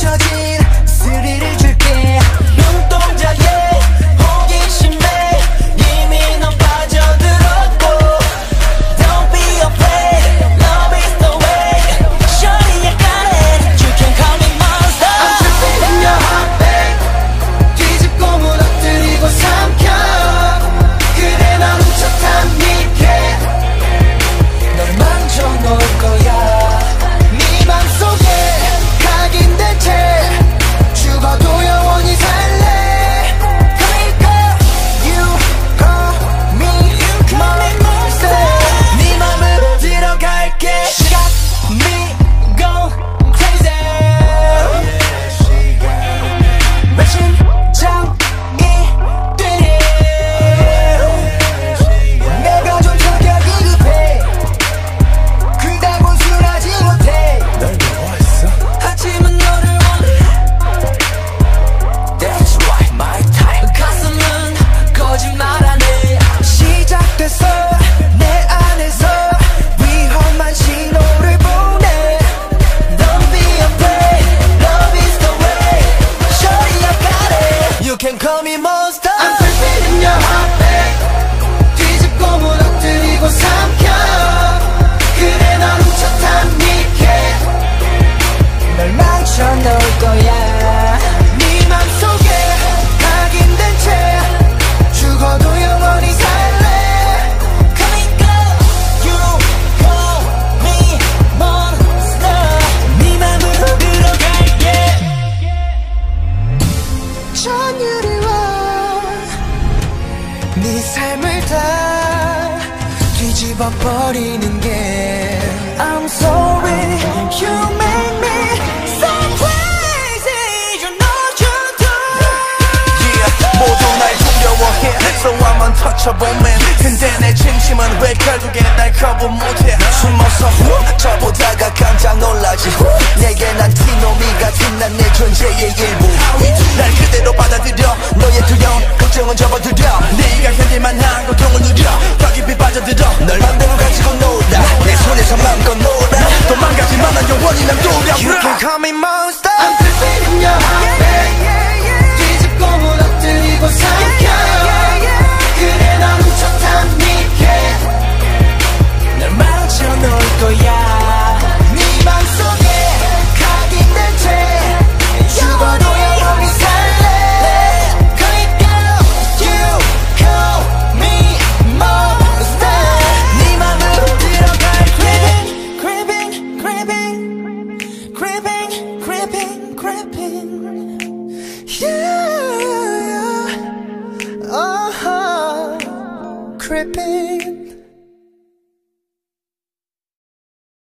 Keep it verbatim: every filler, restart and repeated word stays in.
멈춰진 스릴을 줄게. 눈동자에 호기심에 이미 넌 빠져들었고. Don't be afraid, love is the way. Shorty, I got it, you can call me monster. I'm tripping in your heartbeat. 뒤집고 무너뜨리고 삼켜. 그래 난 훔쳤단 믿게. 널 망쳐놓을 거야. 네 맘속에 각인된 채 죽어도 영원히 살래. Click you call me monster. 네 맘으로 들어갈게. She got me go crazy. 내 심장이 뛰네. 내가 좀 성격이 급해. 그다곤 순하지 못해. 널 좋아했어? 하지만 너를 원해. That's right, my type. 가슴은 거짓말하네. 시작됐어 내 안에서 위험한 신호를 보내. Don't be afraid, love is the way. Shorty, I got it, you can call me monster. I'm tripping in your heartbeat. 뒤집고 무너뜨리고 삼켜. 그래 난 훔쳤단 믿게. 널 망쳐놓을 거야. 네 맘속에 각인된 채 죽어도 영원히 살래. Coming girl, you call me monster. 네 맘으로 들어갈게. 전율이와 네 삶을 다 뒤집어 버리는 게. I'm sorry, you make me so crazy. You know you do. Yeah, 모두 날 두려워해. So I'm untouchable man. 근데 내 진심은 왜 결국에 날 거부 못해. 숨어서 후 저보다가 깜짝 놀라지. 후 내게 난 티노미 같은 난 내 존재의 일부. 날 그대로 받아들여. 너의 두려움 걱정은 접어들여. 네가 견딜만한 고통을 누려. 더 깊이 빠져들어. 널 맘대로 가지고 놀아. 내 손에서 맘껏 놀아. 도망가지만 난 영원히 난 두려워. You can call me monster. I'm tripping in your heartbeat. 뒤집고 무너뜨리고 삼켜. 그래 난 훔쳤단 믿게. 널 망쳐놓을 거야. 네 맘속에 각인된 채 죽어도 영원히 살래. Click girl, you call me monster. 네 맘으로 들어갈게. Creeping, creeping, creeping, creeping, creeping. Yeah, uh-huh, creeping.